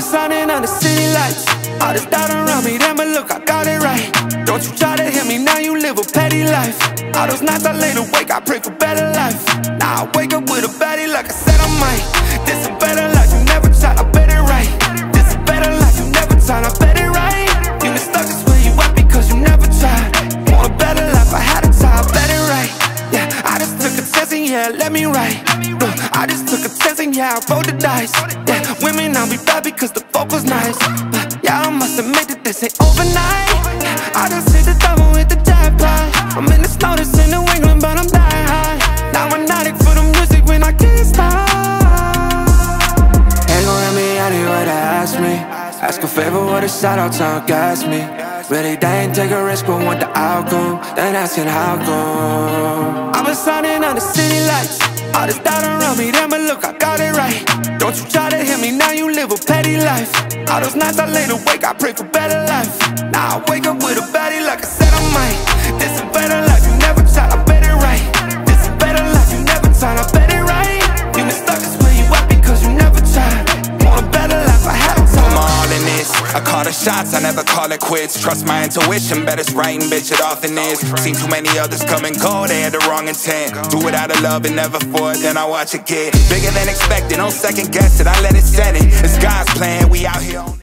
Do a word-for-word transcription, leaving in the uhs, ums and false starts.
was shining under city lights. All this doubt around me, damn, but look, I got it right. Don't you try to hit me, now you live a petty life. All those nights I lay awake, I pray for better life. Now I wake up with a baddie like I said I might. This a better life, you never tried, I bet it right. This a better life, you never tried, I bet it right. You been stuck is where you at because you never tried. Want a better life, I had to try, I bet it right. Yeah, I just took a chance and yeah, let me write. Look, I just took a chance and yeah, I rolled the dice. Yeah, women I'll be bad because the folk was nice. But yeah, I must admit that this ain't overnight. Yeah, I just hit the double with the jackpot. I'm in the snow, this in New England, but I'm dying high. Now I'm addict for the music when I can't stop. Ain't gon' let me anywhere to ask me. Ask a favor with a shout out to gas me. Really, they ain't take a risk but want the outcome. Then asking how come. I've been shining under city lights. All this doubt around me, damn, but look, I got it right. Don't you try to hit me, now you live a petty life. All those nights I lay awake, I pray for better life. Now I wake up with a baddie like I said I might. This a better life, you never tried, I bet it right. This a better life, you never tried, I bet it right. You been stuck is where you at because you never tried. Want a better life, I had to try. I'm all in this, I call the shots, I never call it quits. Trust my intuition, bet it's right and bitch it often is. Seen too many others come and go, they had the wrong intent. Do it out of love and never for it, then I watch it get bigger than expected. No second guess it, I let it set it. It's God's plan, we out here on